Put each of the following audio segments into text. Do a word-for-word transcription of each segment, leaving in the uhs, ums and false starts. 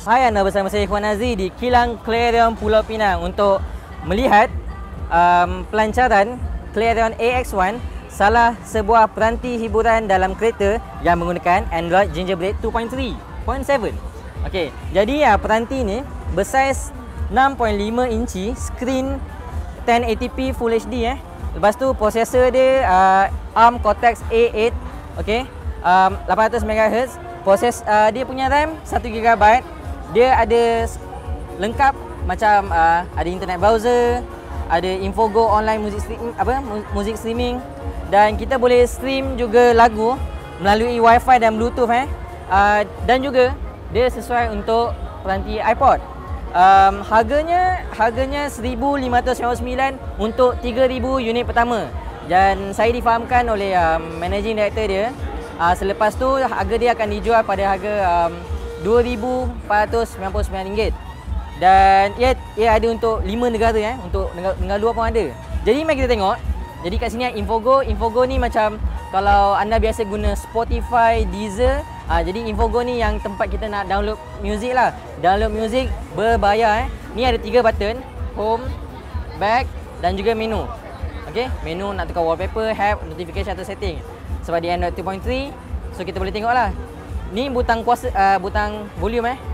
Hai, anda bersama saya Ikhwan Aziz di Kilang Clarion Pulau Pinang untuk melihat um, pelancaran Clarion A X satu, salah sebuah peranti hiburan dalam kereta yang menggunakan Android Gingerbread dua titik tiga titik tujuh. Okey, jadi ya peranti ni bersaiz enam perpuluhan lima inci, skrin sepuluh eighty p Full H D eh. Lepas tu prosesor dia uh, ARM Cortex A eight, okey. Um, lapan ratus megahertz. Proses uh, dia punya RAM satu gigabyte. Dia ada lengkap macam uh, ada internet browser, ada Infogo online music stream, apa music streaming, dan kita boleh stream juga lagu melalui Wi-Fi dan Bluetooth eh. Uh, dan juga dia sesuai untuk peranti iPod. Um, harganya harganya seribu lima ratus sembilan puluh sembilan untuk tiga ribu unit pertama. Dan saya difahamkan oleh um, managing director dia, uh, selepas tu harga dia akan dijual pada harga um, dua ribu empat ratus sembilan puluh sembilan ringgit. Dan ia ia ada untuk lima negara eh, untuk negara, negara luar pun ada. Jadi mari kita tengok. Jadi kat sini Infogo, Infogo ni macam kalau anda biasa guna Spotify, Deezer, ah, jadi Infogo ni yang tempat kita nak download music lah. Download music berbayar eh. Ni ada tiga button, home, back dan juga menu. Okey, menu nak tukar wallpaper, help, notification atau setting. Sebab dia Android dua titik tiga, so kita boleh tengok lah. Ni butang kuasa, uh, butang volume eh.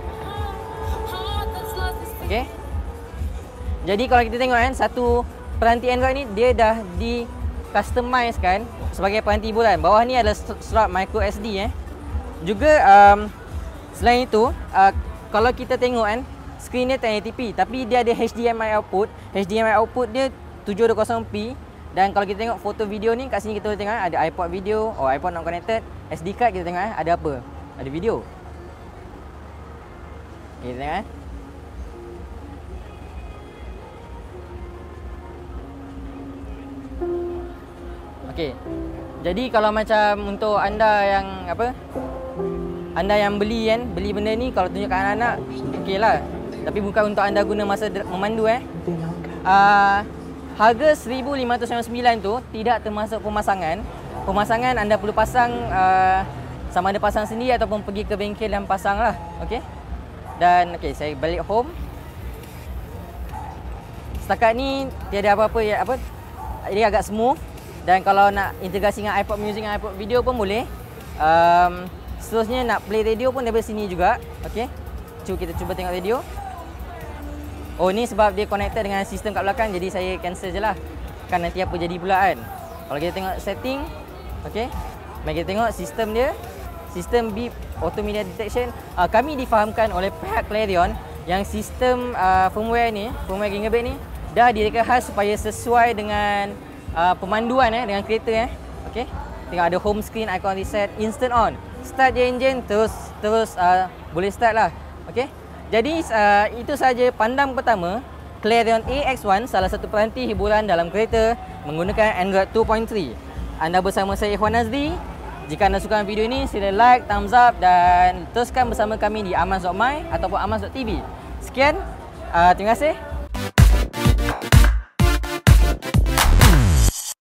Okey. Jadi kalau kita tengok kan, satu peranti Android ni dia dah di customize kan sebagai peranti hiburan. Bawah ni adalah slot micro S D eh. Juga um, selain itu, uh, kalau kita tengok kan, skrin dia sepuluh eighty p tapi dia ada H D M I output. H D M I output dia tujuh ratus dua puluh p. Dan kalau kita tengok foto video ni, kat sini kita boleh tengok ada iPod video, oh iPod not connected, S D card kita tengok eh, ada apa? Ada video. Kita tengok eh. Okey. Jadi kalau macam untuk anda yang apa? Anda yang beli kan, beli benda ni kalau tunjukkan anak-anak, okeylah. Tapi bukan untuk anda guna masa memandu eh. Uh, harga seribu lima ratus sembilan puluh sembilan tu tidak termasuk pemasangan. Pemasangan anda perlu pasang uh, sama ada pasang sendiri ataupun pergi ke bengkel dan pasang lah. Okey. Dan okey, saya balik home. Setakat ni tiada apa-apa ya, apa dia agak smooth. Dan kalau nak integrasi dengan iPod Music dan iPod Video pun boleh. Um, seterusnya nak play radio pun daripada sini juga. Okey. Cuba kita cuba tengok radio. Oh, ni sebab dia connected dengan sistem kat belakang, jadi saya cancel je lah. Kan nanti apa jadi pula kan. Kalau kita tengok setting, okey. Mari kita tengok sistem dia. Sistem beep auto media detection. Uh, kami difahamkan oleh pihak Clarion yang sistem uh, firmware ni, firmware Gingerbread ni dah direka khas supaya sesuai dengan uh, pemanduan eh, dengan kereta eh. Okey. Tengok ada home screen, icon reset, instant on. Start je enjin terus terus uh, boleh start lah. Okey. Jadi uh, itu saja pandang pertama Clarion A X satu, salah satu peranti hiburan dalam kereta menggunakan Android dua titik tiga. Anda bersama saya Ikhwan Azdi. Jika anda suka video ini, sila like, thumbs up dan teruskan bersama kami di amaz dot my ataupun amaz dot t v. Sekian, uh, terima kasih.